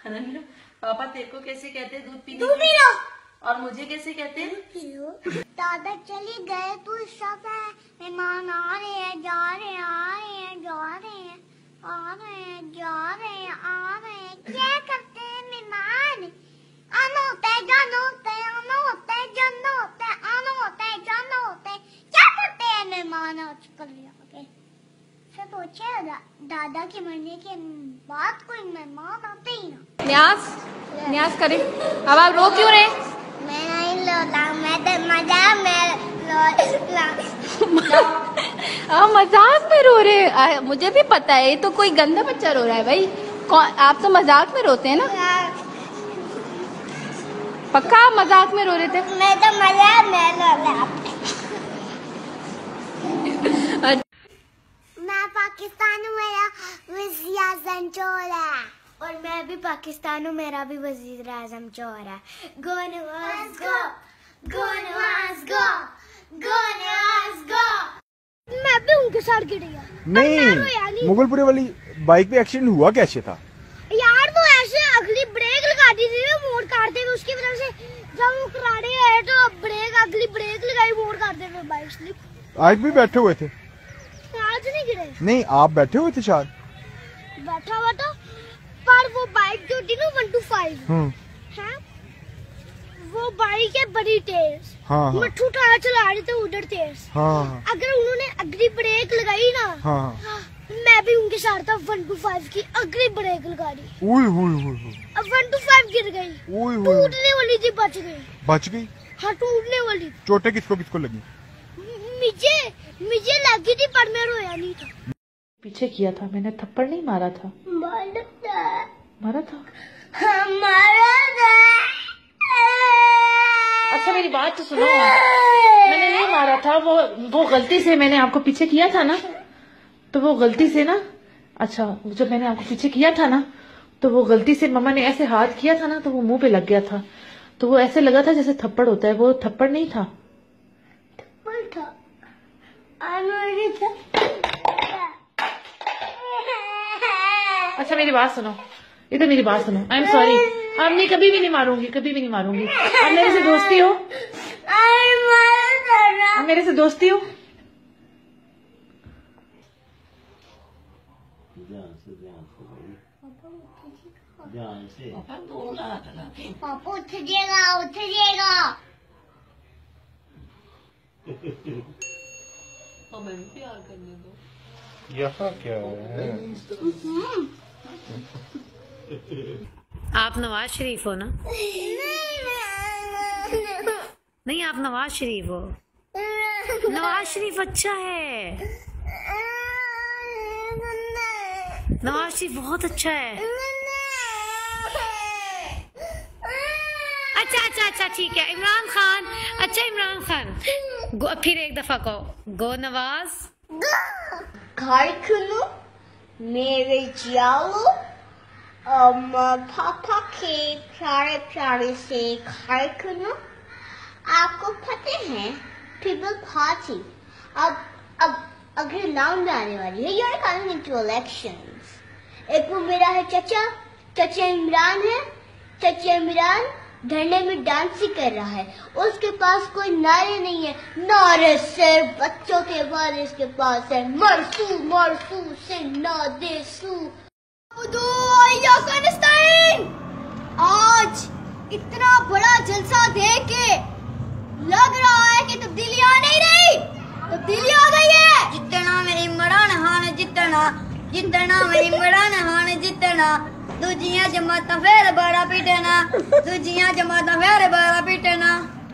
अनन्या, पापा तेरे को कैसे कहते हैं दूध पीने? दूध पी लो। और मुझे कैसे कहते हैं? पी लो। दादा चले गए तो सब है, मेहमान आ रहे हैं, जा रहे हैं, आ रहे हैं, जा रहे हैं, आ रहे हैं, जा रहे हैं, आ रहे हैं। क्या करते हैं मेहमान? आना होता है, जाना होता है, आना होता है, जाना होता है, आना होता है, जाना होता है। क्या करते हैं मेहमान आजकल यहाँ के? सब पूछे दादा के मरने के बाद कोई मेहमान आते ही ना। न्याज करें। अब आप रो क्यों रहे? मैं नहीं लोला, मैं तो मजाक में आप मजाक में रो रहे? मुझे भी पता है, ये तो कोई गंदा बच्चा रो रहा है भाई। आप तो मजाक में रोते हैं ना? पक्का आप मजाक में रो रहे थे? मैं तो मजाक में लोला। मैं पाकिस्तान हूँ, मेरा वज़ीर आज़म चोर है। और मैं भी पाकिस्तान हूँ, मेरा भी वज़ीर आज़म चोर है। गो नवाज गो, गो नवाज गो, गो नवाज गो। मैं भी उनके साथ गिर गया। नहीं, मुगलपुरे वाली बाइक पे एक्सीडेंट हुआ कैसे था? यार वो ऐसे अगली ब्रेक लगा दी थी ना मोड़ काटते हुए, उसकी वजह से जब वो कराड़े आए तो अगली ब्रेक लगाई, मोड़ काटते हुए बाइक स्लिप। आज भी बैठे हुए थे? आज नहीं गिरे। नहीं, आप बैठे हुए थे शायद। बैठा हुआ था, पर वो बाइक जो थी ना 125 है, वो बाइक है बड़ी तेज। हाँ, मट्ठू टायर चला रहे थे उधर तेज। हाँ, अगर उन्होंने अगली ब्रेक लगाई ना, हाँ, मैं भी उनके साथ था, 125 की अगली ब्रेक लगा दी। अब 125 गिर गई, टूटने वाली थी, बच गई। बच गई? हाँ, टूटने वाली। चोटें किसको लगी? मुझे लगी थी, पर मैं रोया नहीं था। पीछे किया था मैंने, थप्पड़ नहीं मारा था। मारा था? हाँ, मारा था। अच्छा मेरी बात तो सुनो, मैंने नहीं मारा था, वो गलती से मैंने आपको पीछे किया था ना, तो वो गलती से ना, अच्छा जब मैंने आपको पीछे किया था ना, तो वो गलती से मम्मा ने ऐसे हाथ किया था ना, तो वो मुंह पे लग गया था, तो वो ऐसे लगा था जैसे थप्पड़ होता है, वो थप्पड़ नहीं था। थप्पड़ था। अच्छा मेरी बात सुनो, इधर मेरी बात सुनो। आई एम सॉरी, अब नहीं, कभी भी नहीं मारूंगी, कभी भी नहीं मारूंगी। अब मेरे से दोस्ती हो? अब मेरे से दोस्ती हो? पापा उठ जाएगा, उठ जाएगा। हमें भी प्यार करने दो। यहाँ क्या है? आप नवाज शरीफ हो ना? नहीं, आप नवाज शरीफ हो। नवाज शरीफ अच्छा है, नवाज शरीफ बहुत अच्छा है। अच्छा ठीक है। इमरान खान, अच्छा इमरान खान। फिर एक दफा कहो, गो नवाज। खाइखुनु मेरे जाओ, पापा के प्यारे प्यारे से खाइखुनु। आपको पता है पीपल पार्टी अब अगले राउंड आने वाली है। You're coming into elections. एक वो मेरा है चाचा इमरान है। चाचा इमरान धरने में डांस ही कर रहा है, उसके पास कोई नारे नहीं है, नारे सिर्फ बच्चों के बारे इसके पास है। मरसू मरसू से ना देसू। आज इतना बड़ा जलसा देख के लग रहा है कि तब्दीली आ नहीं रही, तब्दीली आ गई है। जितना मेरी इमरान खान जितना मेरी इमरान खान जितना दूजियां जमाता फिर बारा पीटना, दूजियां जमाता फिर बारा पीटना।